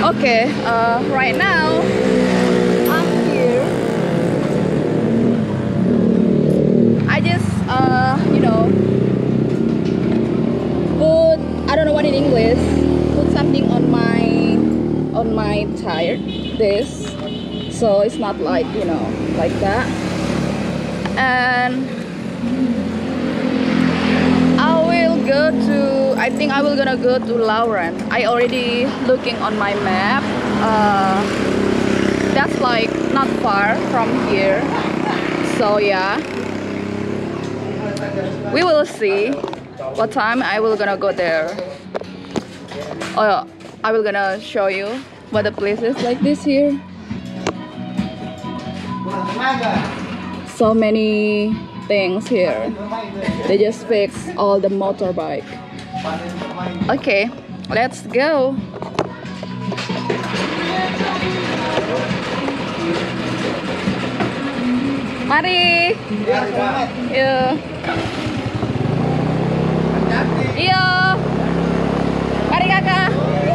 Okay, right now I'm here. I just put, I don't know what in English, put something on my tire, this, so it's not like like that. And I think I will gonna go to Lauren. I already looking on my map. That's like not far from here. So yeah, we will see what time I will gonna go there. Oh, I will gonna show you what the place is like this here. So many things here. They just fix all the motorbike. Okay, let's go. Mari. Iya. Iya. Mari kakak.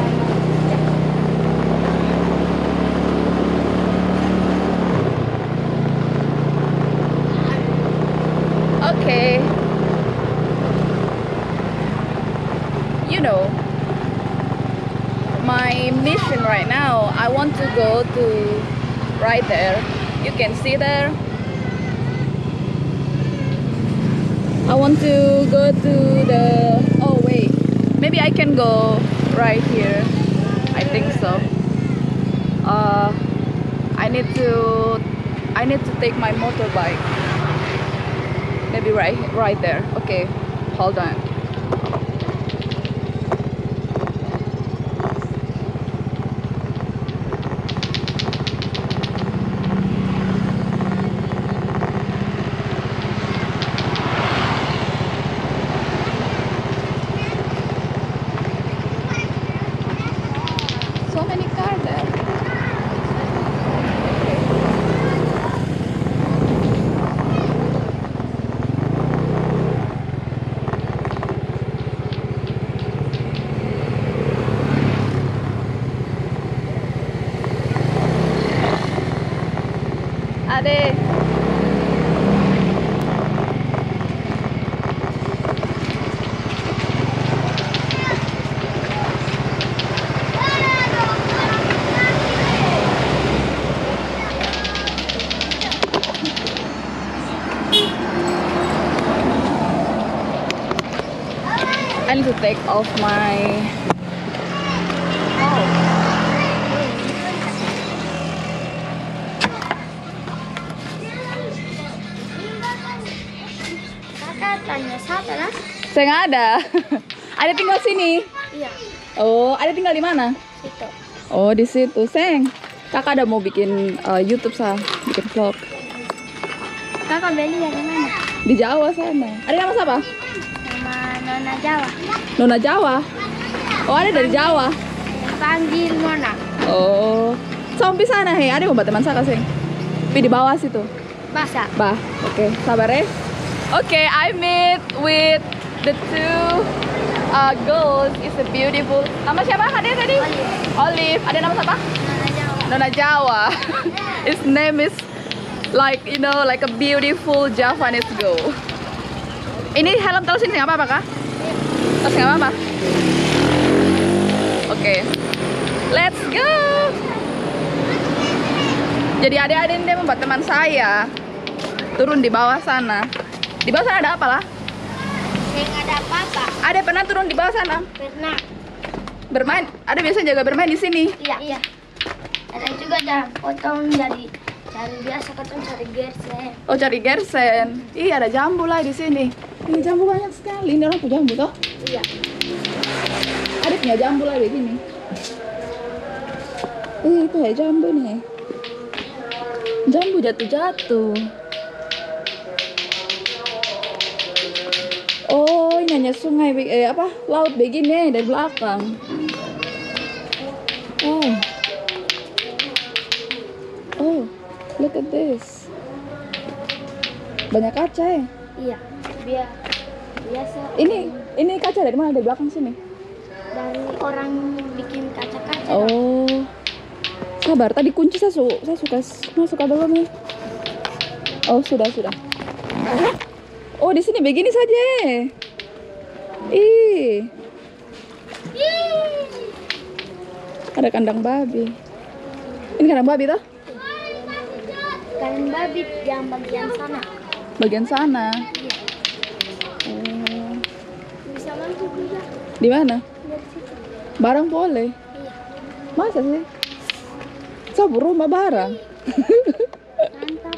Okay. My mission right now, I want to go to right there. You can see there. I want to go to the, oh wait, maybe I can go right here. I think so. I need to take my motorbike. Maybe right there. Okay, hold on. So many cars there. Ade. I need to take off my Kakak tanya siapa lah? Saya nggak ada. Ada tinggal sini. Iya. Oh, ada tinggal di mana? Situ. Oh, di situ. Seng. Kakak ada mau bikin YouTube bikin vlog. Kakak beli dari mana? Di Jawa sana. Ada nama siapa? Nama Nona Jawa. Nona Jawa. Oh, ada dari Jawa. Panggil Nona. Oh. Sampai sana he. Ada mau buat teman saya Seng. Tapi di bawah situ. Basa. Bah. Oke, sabar ya. Okay, I meet with the two girls. It's a beautiful. Nama siapa? Ada tadi? Olive. Ada nama siapa? Nona Jawa. Nona Jawa. His name is like like a beautiful Javanese girl. Ini helm terus ini nggak apa-apa kah? Terus nggak apa-apa. Oke, let's go. Jadi adik-adik ini membuat teman saya turun di bawah sana. Di bawah sana ada apa lah? Nggak ada apa-apa. Ada pernah turun di bawah sana? Pernah. Bermain? Ada biasa jaga bermain di sini? Iya. Iya. Ada juga ada potong jadi cari biasa potong cari gersen. Oh, cari gersen. Iya, ada jambu lah di sini. Ini jambu banyak sekali. Ini orang punya jambu toh? Iya. Ada punya jambu lah di sini. Itu ya jambu nih. Jambu jatuh-jatuh. Oh, ini hanya sungai, laut begini dari belakang. Oh, look at this. Banyak kaca ya? Iya. Biasa. Ini kaca dari mana? Dari belakang sini? Dari orang bikin kaca-kaca. Oh, Sabar, tadi kunci saya suka masuk ke dalamnya. Oh, sudah. Oh, di sini begini saja. Ih. Ada kandang babi. Ini kandang babi toh? Kandang babi yang bagian sana. Bagian sana. Iya. Oh. Bisa masuk juga. Di mana? Dari situ. Barang boleh. Iya. Masa sih? Sabu rumah barang. Mantap.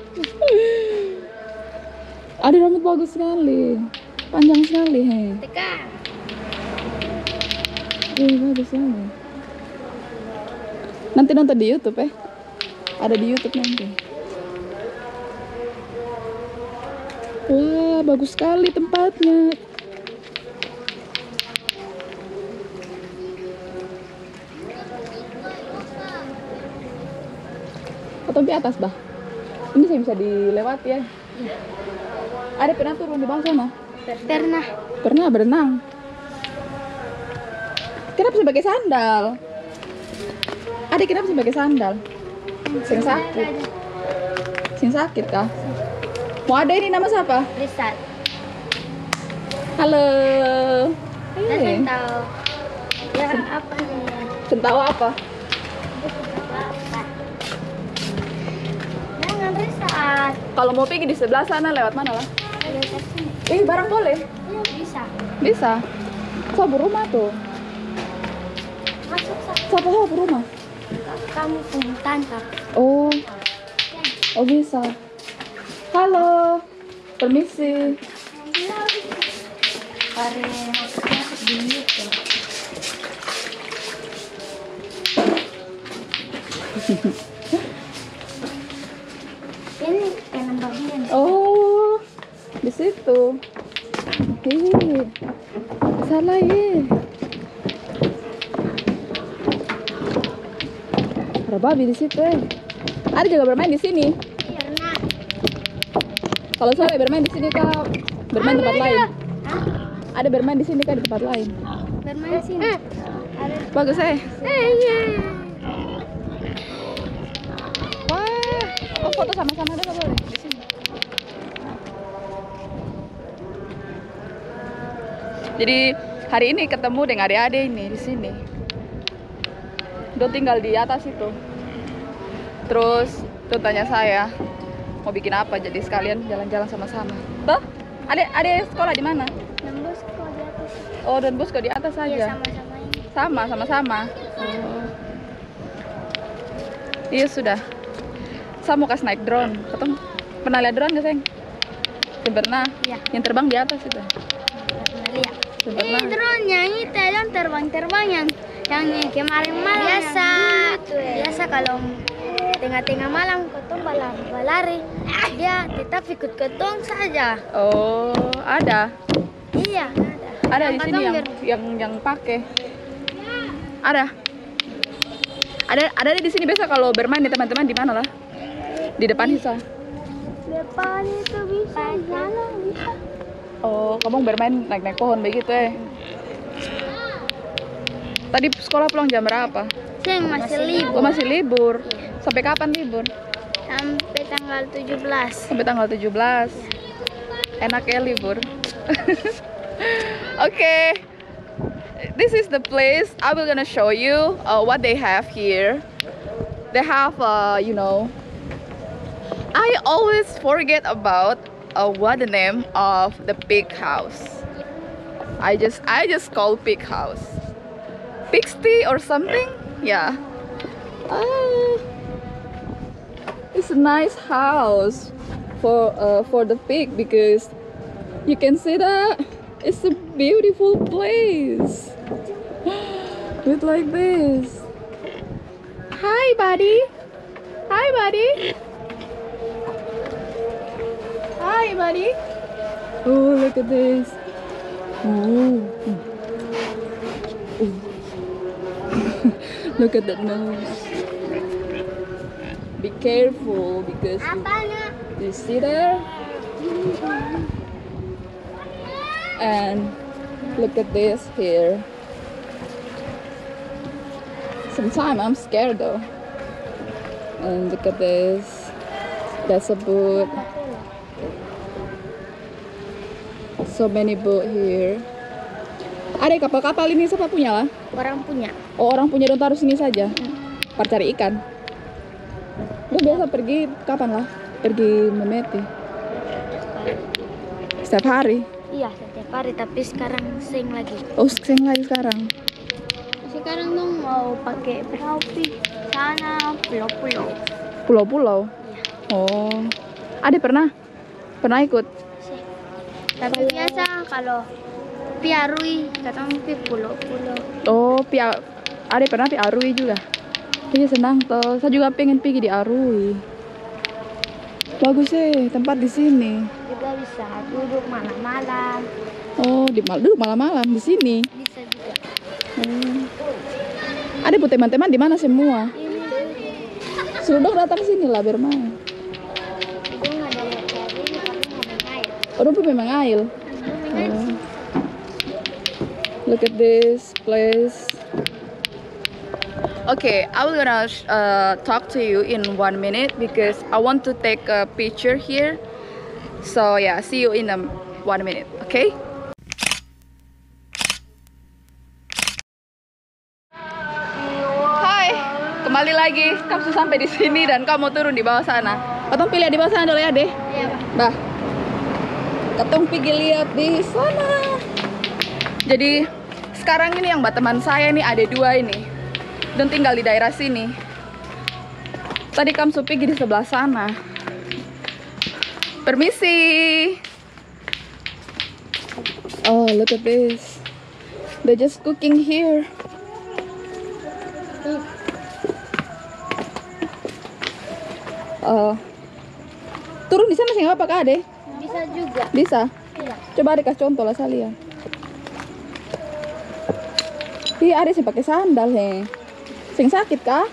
Ada rambut bagus sekali. Panjang sekali, hei. Tekan. Bagus sekali. Nanti nonton di YouTube Ada di YouTube nanti. Wah, bagus sekali tempatnya. Atau di atas, Bah? Ini saya bisa dilewati ya? Iya. Ada pernah turun di bawah sana? Pernah. Pernah berenang. Kenapa sih pakai sandal? Adik kenapa sih pakai sandal? Sing sakit. Sing sakit kah? Mau ada ini nama siapa? Risat. Halo. Saya tahu. Ya apa nih? Tahu apa? Jangan Risat. Kalau mau pergi di sebelah sana lewat mana lah? Lewat sini. Barang boleh? Iya bisa. Bisa. Sabu rumah tuh. Masuk Sabu rumah. kamu pun tangkap. Oh. Oh bisa. Halo. Permisi. Pare masuk dulu tuh. Ini kandang babinya. Oh. Di situ. Salah ya. Ada babi di situ. Ada juga bermain di sini. Pernah. Kalau sore bermain di sini kah? Bermain tempat lain. Hah? Ada bermain di sini kah di tempat lain? Bermain sini. Ada. Bagus Iya. Wah, oh, foto sama-sama ada nggak boleh di sini. Jadi hari ini ketemu dengan adik-adik ini di sini. Dia tinggal di atas itu. Terus dia tanya saya mau bikin apa, jadi sekalian jalan-jalan sama-sama. Toh? Adik sekolah di mana? Nembus kok di atas. Oh, dan bosku di atas Iya saja. sama-sama ini. Sama-sama. Oh. Iya sudah. Saya mau kasih naik drone. Ketemu. Pernah lihat drone nggak, Seng? Pernah. Iya. Yang terbang di atas itu. Pernah lihat. Pernah. Drone yang itu yang terbang yang kemarin malam. Biasa kalau tengah-tengah malam ketong balari, dia tetap ikut ketong saja. Oh, ada. Iya, Ada Yang di sini ketong yang pakai. Ada di sini biasa kalau bermain di teman-teman di mana lah? Di depan Hisa. depan itu bisa jalan bisa. Oh, kamu bermain naik-naik pohon begitu Tadi sekolah pulang jam berapa? Seng masih libur. Oh, masih libur. Sampai kapan libur? Sampai tanggal 17. Sampai tanggal 17. Enak ya libur. Okay. This is the place I will gonna show you what they have here. They have I always forget about what the name of the pig house. I just call pig house. Pigsty or something? Yeah. It's a nice house for the pig because you can see that it's a beautiful place with like this. Hi, buddy. Hi, buddy. Hi, buddy. Oh, look at this. Oh. Look at that nose. Be careful because you see there? And look at this here. Sometimes I'm scared though. And look at this. That's a boat. So many boat here. Ada kapal-kapal ini siapa punya lah? Orang punya. Oh, orang punya dan taruh sini saja. Par cari ikan. Lu biasa pergi kapan lah? Pergi memeti? Setiap hari? Iya, setiap hari, tapi sekarang sing lagi. Oh, sering lagi sekarang. Sekarang dong mau pakai perahu sana pulau-pulau. Pulau-pulau? Iya. Oh. Ada pernah? Pernah ikut? Sih. Tapi biasa kalau piarui, katong pi pulau-pulau. Oh, ada pernah pi Arui juga. Iya senang toh. Saya juga pengen pergi di Arui. Bagus sih tempat di sini. Juga bisa duduk malam-malam. Oh, duduk malam-malam di sini. Bisa juga. Oh. Ada bu teman-teman di mana semua? Ini Suruh dong datang sini lah bermain. itu nggak ada yang cari, tapi mau main. Oh, dong memang ail. Oh. Look at this place. Okay, I will gonna talk to you in 1 minute because I want to take a picture here. So yeah, see you in 1 minute. Okay? Hai, kembali lagi. Kamu sudah sampai di sini dan kamu turun di bawah sana. Katong pilih di bawah sana dulu ya deh. Iya, Pak. Bah, katong pergi lihat di sana. Jadi sekarang ini yang teman saya ini ada 2 ini dan tinggal di daerah sini. Tadi kamu pergi di sebelah sana. Permisi. Oh, look at this. They're just cooking here. Turun di sana sih nggak apa Kak Ade? Bisa juga. Bisa. Iya. Coba Ade kasih contoh lah saya. Iya Ade sih pakai sandal he. Sing sakit kah?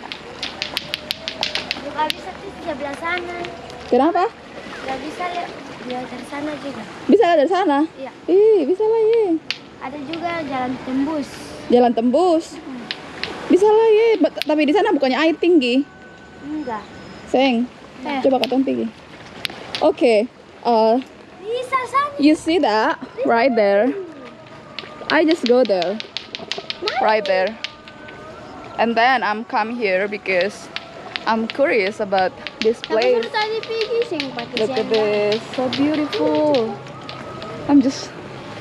Juga bisa di sebelah sana. Kenapa? Nggak bisa lihat dari sana juga. Bisa lah dari sana? Iya. Ih, bisa lah ye. Ada juga jalan tembus. Jalan tembus. Bisa lah ye. Tapi di sana bukannya air tinggi. Enggak. Seng. Coba katong tinggi. Okay. Bisa sana. You see that right there? I just go there. Right there. And then I'm come here because I'm curious about this place. Tapi tadi pergi sing pakai Look at this, so beautiful. I'm just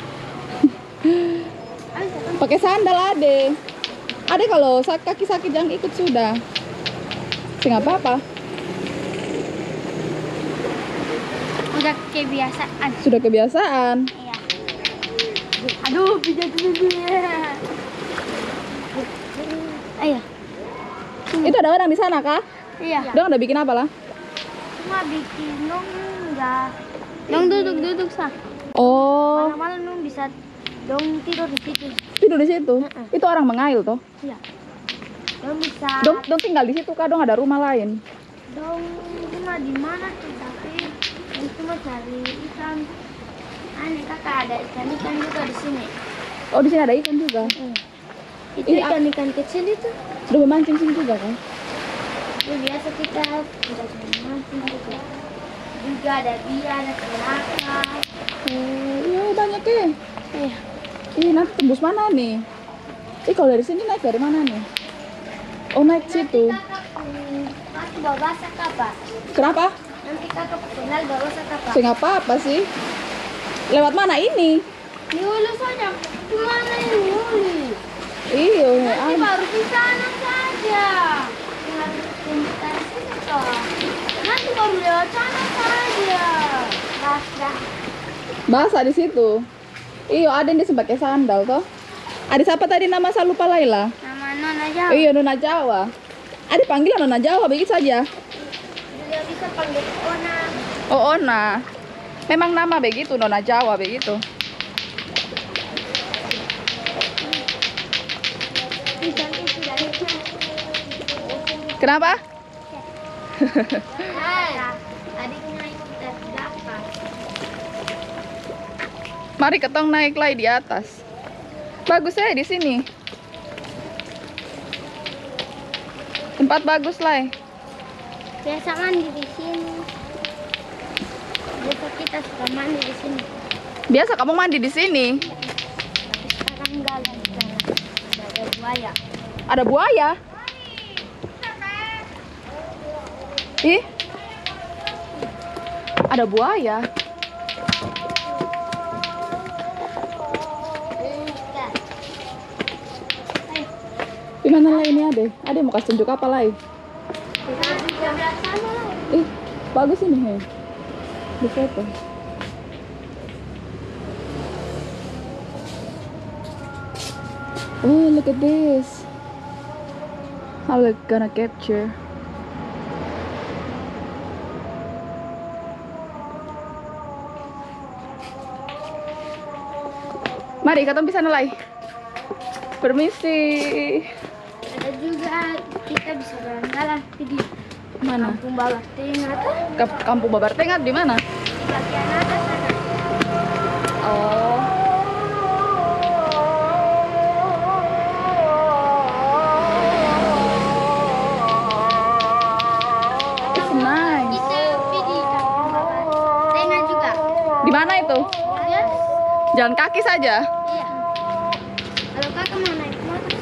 pakai sandal Ade. Ade kalau kaki sakit jangan ikut sudah. Sing apa-apa. Udah kebiasaan. Sudah kebiasaan. Iya. Aduh, pijat dulu ya. Ayo. Itu ada orang di sana kah? Iya. Dong ada bikin apa lah? Cuma bikin dong enggak. Dong duduk sah. Oh, Malam-malam dong bisa dong tidur di situ. tidur di situ. Itu orang mengail toh. Iya. Dong bisa. Dong tinggal di situ kah? Dong ada rumah lain. Dong cuma di mana tuh, tapi dong cuma cari ikan. Aneh kakak ada ikan juga di sini. Oh, di sini ada ikan juga. Itu Ini ikan kecil itu. Sudah memancing sini juga kan? Itu biasa kita udah mancing juga. Juga ada bia, ada kelaka. Iya banyak ya. Iya. Ih, nanti tembus mana nih? Kalau dari sini naik dari mana nih? Oh, naik situ. Nanti bawa basah kapan? Kenapa? Nanti kakak kenal bawa basah kapan? Sing apa sih? Lewat mana ini? Di hulu saja. Kemana ini hulu? Iya, Nanti baru di sana saja. Tinggal dari sini toh. Nanti baru lewat sana saja. Basah. basah di situ. Iya, ada yang pakai sandal toh. Ada siapa tadi nama saya lupa Laila. Nama Nona Jawa. Iya, Nona Jawa. Ada panggilan Nona Jawa begitu saja. Dia bisa panggil Ona. Oh, Ona. Memang nama begitu Nona Jawa begitu. Kenapa? Adiknya itu dari belakang. Mari ketong naik lagi di atas. Bagus ya di sini. Tempat bagus lah. Biasa mandi di sini. Biasa kita suka mandi di sini. Biasa kamu mandi di sini. Tapi sekarang enggak ada di sana. Ada buaya. Ada buaya? Ih. Ada buaya. Di mana lah ini Ade? Ade mau kasih tunjuk apa lagi? Ih, bagus ini he. Di foto. Oh, look at this. How we gonna capture? Mari, katong bisa nilai. Permisi. Ada juga kita bisa jalan-jalan pergi Mana? Kampung Babar Tengah tuh. Kampung Babar Tengah di mana? Bagian atas sana. Oh. It's nice. Kita pergi Kampung Babar Tengah juga. Di mana itu? Yes. Jalan kaki saja. Iya. Kalau kakak mau naik motor.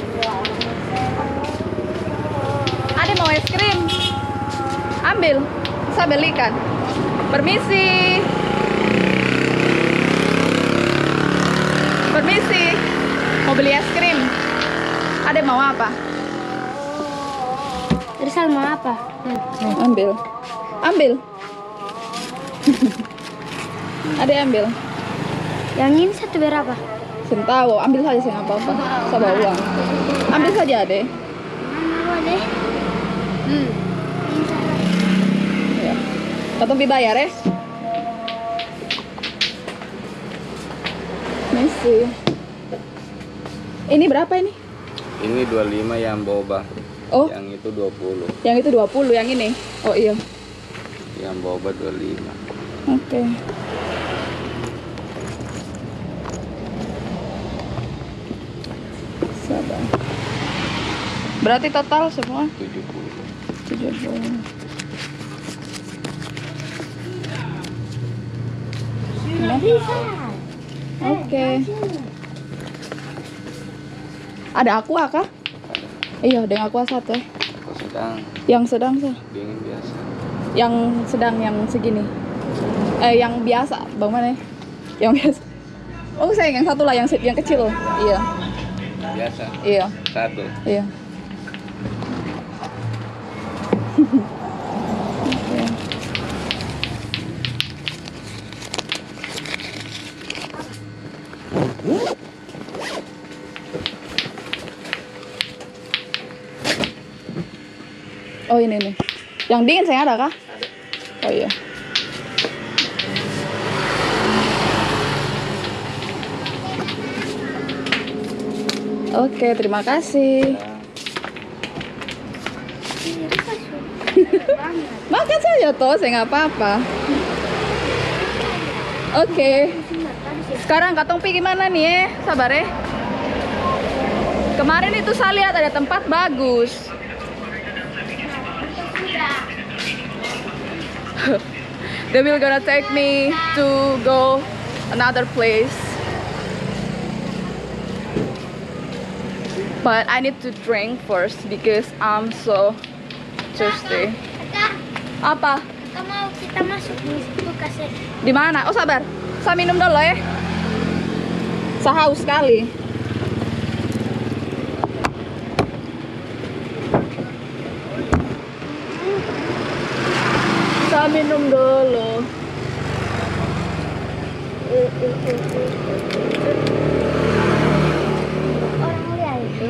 Ade mau es krim. Ambil. Saya belikan. Permisi. Permisi. Mau beli es krim. Ade mau apa? Rizal mau apa? Ambil. Ambil. Ade ambil. Yang ini satu berapa? Sentawo, ambil saja sih nggak apa-apa. Saya bawa uang. Ambil saja Ade. Mana deh? Ini salah. Ya. Katong dibayar ya? Messi. Ini berapa ini? Ini 25 yang boba. Oh, Yang itu 20. yang itu 20, yang ini. Oh iya. Yang boba 25. Oke. Sabar. Berarti total semua 70. 70. Oke. Ada aqua kah? Iya, ada aqua satu. Kalau sedang Yang sedang sah. dingin biasa. Yang sedang yang segini. Yang biasa, Bang mana? Yang biasa. Oh, saya yang satu lah, yang kecil. Iya. Biasa. Iya. Satu. Iya. Oh ini nih. Yang dingin saya ada kah? Ada. Oh iya. Oke, terima kasih. Makan saja toh, saya nggak apa-apa. Oke. Sekarang katong pergi mana nih ya? Sabar ya. Kemarin itu saya lihat ada tempat bagus. They will gonna take me to go another place. But I need to drink first because I'm so thirsty. Kak, Apa? Kak mau kita masuk di situ kasih. Di mana? Oh sabar. Saya minum dulu ya. Saya haus sekali. Saya minum dulu. Orang lihat itu.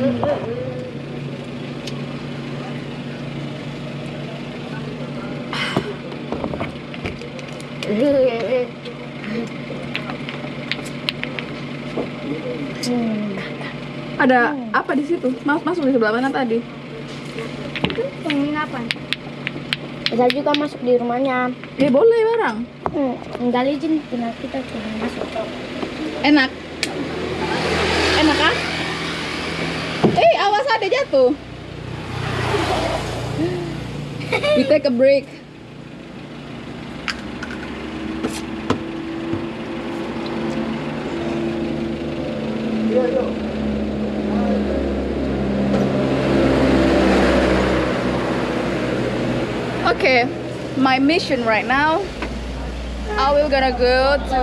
Ada apa di situ? Masuk di sebelah mana tadi? Penginapan. Bisa juga masuk di rumahnya. Boleh barang. Enggak izin tinggal kita cuma masuk. Enak. Enak kan? Awas ada jatuh. We take a break. Okay, my mission right now, I will gonna go to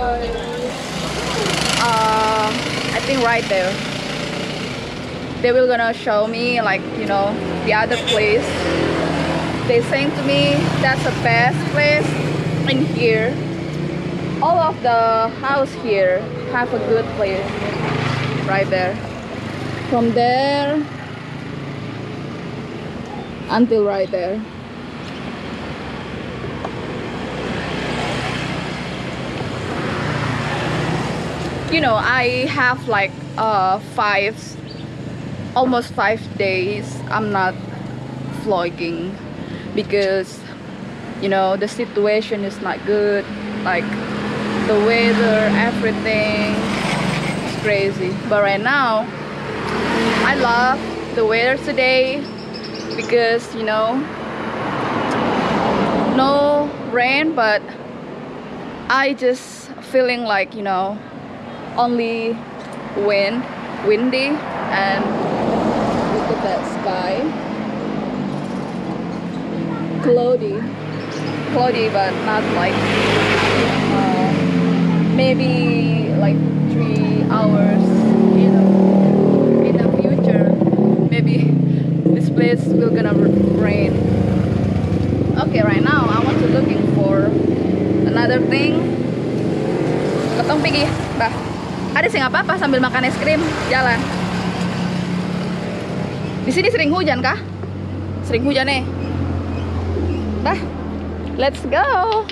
I think right there. They will gonna show me, like, you know, the other place. They saying to me that's the best place in here. All of the house here have a good place right there. From there until right there. You know, I have like almost 5 days I'm not vlogging because, you know, the situation is not good, like the weather, everything is crazy. But right now I love the weather today because, you know, no rain, but I just feeling like, you know, only windy, and look at that sky, cloudy, but not like maybe like 3 hours in the future, maybe this place will gonna rain. Okay, right now I want to looking for another thing. Ketong pergi, bah. Ada sih nggak apa-apa sambil makan es krim jalan. Di sini sering hujan kah? Sering hujan nih. Dah, let's go.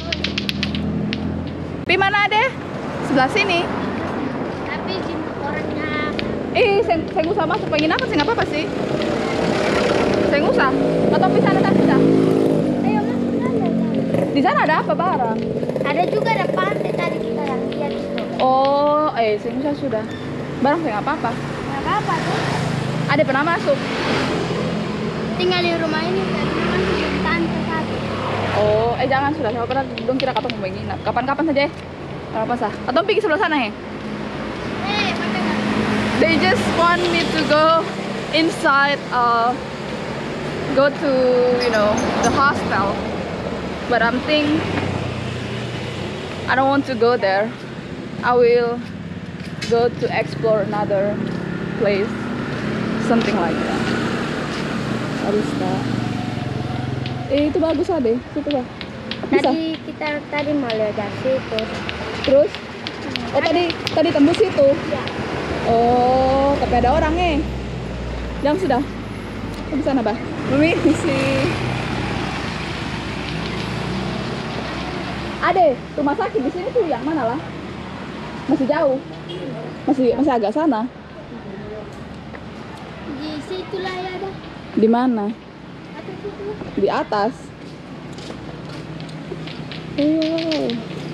Pi mana ada? Sebelah sini. Tapi orangnya. Saya usah masuk penginapan sih nggak apa-apa sih. Saya usah. Atau di sana tak bisa. Ayo masuk sana. Di sana ada apa barang? Ada juga ada pantai tadi kita yang lihat itu. Oh, saya usah sudah. Barang saya nggak apa-apa. Nggak apa-apa tuh. Ada pernah masuk. Tinggal di rumah ini karena masih di pantai tadi. Oh, jangan sudah. Saya pernah dong kira katong mau menginap. Kapan-kapan saja. Apa sah? Atau pergi sebelah sana ya? Pakai nggak? They just want me to go inside, go to, you know, the hostel. But I'm thinking I don't want to go there. I will go to explore another place, something like that. What is that? Itu bagus deh, situ bah. Tadi kita mau lihat situ. Terus? Oh tadi tembus situ. Ya. Oh, tapi ada orang Yang sudah. Oh, di sana bah. Permisi. Ada rumah sakit di sini tuh yang mana lah? Masih jauh. Masih agak sana. Di situ lah ya ada. Di mana? Atas situ. Di atas. Oh.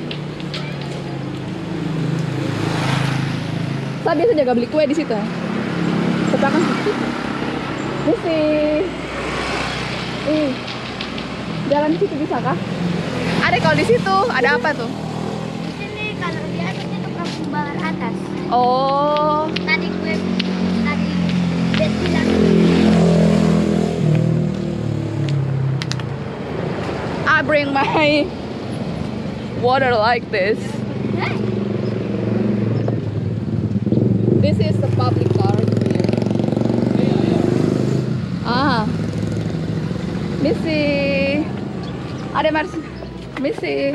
Saya biasa jaga beli kue di situ. Sepakan situ. Misi. Jalan di situ bisa kah? Ada kalau di situ ada apa tuh? Di sini kalau di atas itu kampung Balar atas. Oh. Tadi Bet bilang. I bring my water like this. This is the public park here. Missy. Ada Mars. Missy.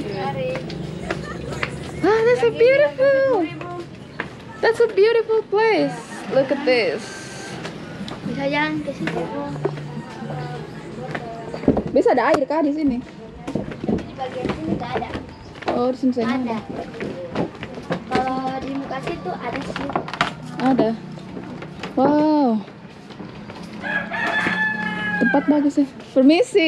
That's so beautiful. That's a beautiful place. Look at this. Bisa jalan ke situ. Bisa ada air kah di sini? Di bagian sini nggak ada. Oh, di sini saya Ada. Kalau di muka situ ada sih. Ada. Wow. Tempat bagus ya. Permisi.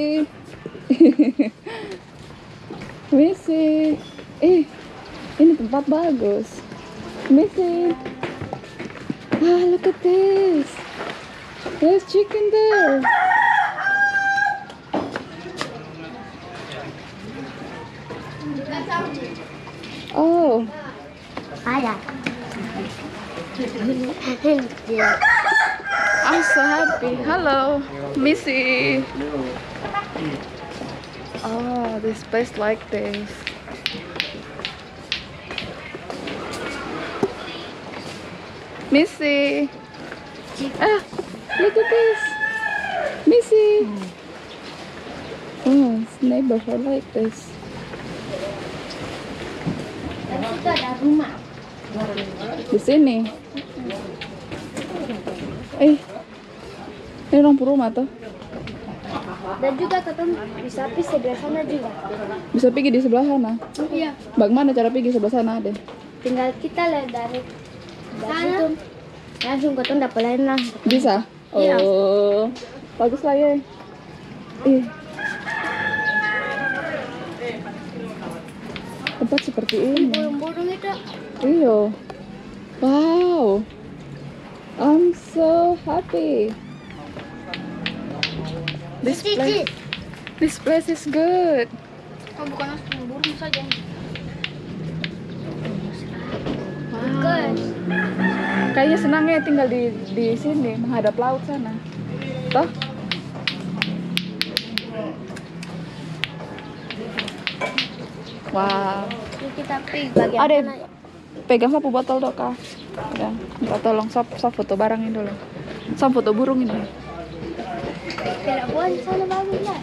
Permisi. Ini tempat bagus. Permisi. Look at this. There's chicken there. I'm so happy. Hello, Missy. Oh, this place like this. Missy. Ah, look at this. Missy. Oh, it's neighborhood like this. Dan situ ada rumah. Di sini. Ini lampu rumah tuh. Dan juga ketemu bisa pergi sebelah sana juga. Bisa pergi di sebelah sana. Iya. Bagaimana cara pergi sebelah sana deh? Tinggal kita lihat dari situ. Langsung ketemu dapat lain lah. Bisa? Iya. Oh, bagus lah ya. Tempat seperti ini. Burung-burung itu. Iya. Wow. I'm so happy. This place is good. Oh, bukan burung saja. Wow. Kayaknya senangnya tinggal di sini menghadap laut sana. Toh? Wow. Ini kita pergi bagian Ada mana? pegang sapu botol dok kak. Ya, minta tolong sap foto barang ini dulu. Sap foto burung ini. Pelabuhan sana bagus lah.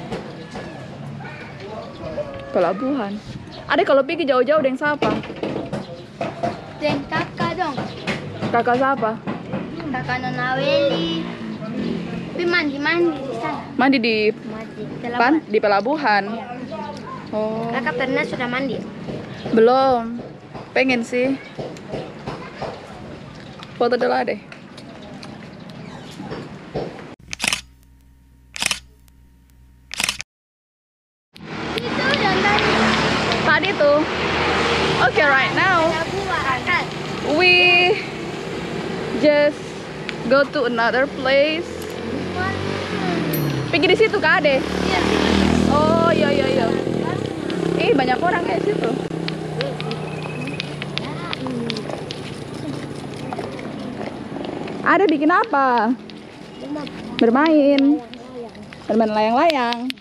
Pelabuhan. Ada kalau pergi jauh-jauh dengan siapa? Dan kakak dong. Kakak siapa? Kakak Nona Weli. Tapi mandi di sana. Mandi di Pelabuhan. di pelabuhan. Oh, Kakak pernah sudah mandi? belum. Pengen sih. Foto dulu deh. Itu yang tadi. Tadi tuh. Okay, right now Pelabuhan. we just go to another place. Pergi di situ kak Ade. Iya. Oh iya. Banyak orang ya di situ. Ada bikin apa? Bermain layang-layang.